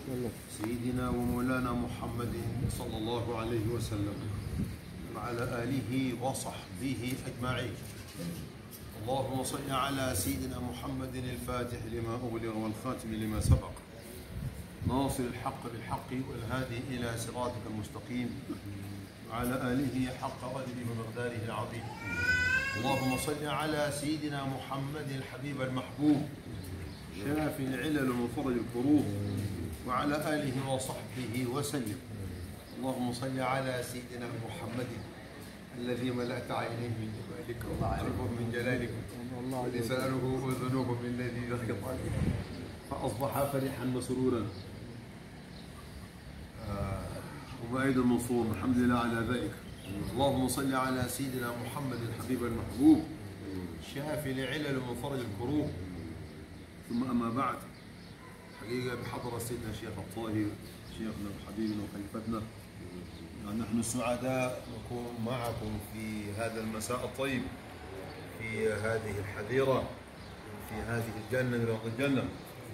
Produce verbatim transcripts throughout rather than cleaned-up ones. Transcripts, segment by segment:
سيدنا ومولانا محمد صلى الله عليه وسلم وعلى آله وصحبه أجمعين. اللهم صل على سيدنا محمد الفاتح لما أغلق والخاتم لما سبق ناصر الحق بالحق والهادي إلى صراطك المستقيم وعلى آله حق قدره ومقداره العظيم. اللهم صل على سيدنا محمد الحبيب المحبوب شافي العلل ومفرج الكروب وعلى آله وصحبه وسلم. اللهم صل على سيدنا محمد الذي ملأت عينيه من جمالك وقلبه من جلالك ولسانه وذنوبه من الذي ذكر فأصبح فرحا مسرورا ومؤيدا منصورا. الحمد لله على ذلك. اللهم صل على سيدنا محمد الحبيب المحبوب شافي العلل ومفرج الكروب. ثم أما بعد، حقيقة بحضرة سيدنا الشيخ الطاهر شيخنا وحبيبنا وخليفتنا، نحن سعداء نكون معكم في هذا المساء الطيب في هذه الحديرة في هذه الجنة من رياض الجنة،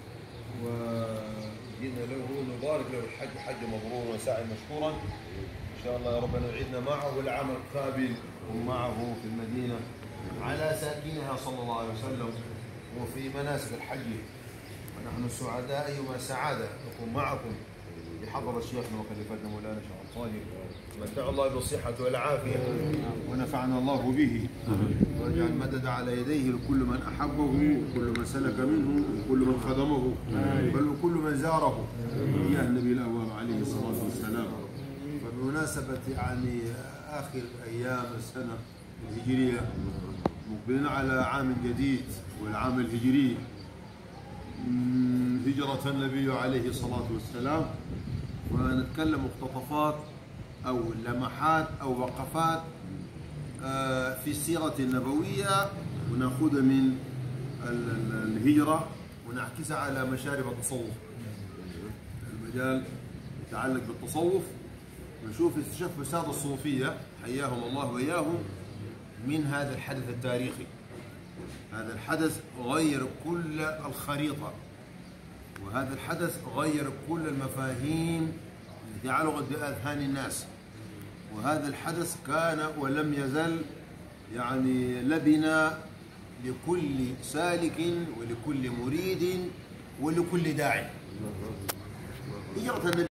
وجئنا له نبارك له الحج حج مبرور وسعي مشكورا. إن شاء الله يا رب نعيدنا معه والعام القابل ومعه في المدينة على ساكنها صلى الله عليه وسلم وفي مناسك الحج. ونحن سعداء أيما سعادة نكون معكم بحضرة شيخنا وخليفتنا مولانا الشيخ الطاهر. متع الله بالصحة والعافية ونفعنا الله به واجعل مدد على يديه لكل من أحبه وكل من سلك منه وكل من خدمه بل وكل من زاره يا النبي الأول عليه الصلاة والسلام. فبمناسبة يعني آخر أيام السنة الهجرية مقبلين على عام جديد والعام الهجري هجرة النبي عليه الصلاة والسلام، ونتكلم مقتطفات أو لمحات أو وقفات في السيرة النبوية ونأخذها من الهجرة ونعكسها على مشارب التصوف. المجال يتعلق بالتصوف، نشوف استشف السادة الصوفية حياهم الله وإياهم من هذا الحدث التاريخي. هذا الحدث غير كل الخريطة، وهذا الحدث غير كل المفاهيم التي علقت بأذهان الناس، وهذا الحدث كان ولم يزل يعني لبنة لكل سالك ولكل مريد ولكل داعي. هجرة النبي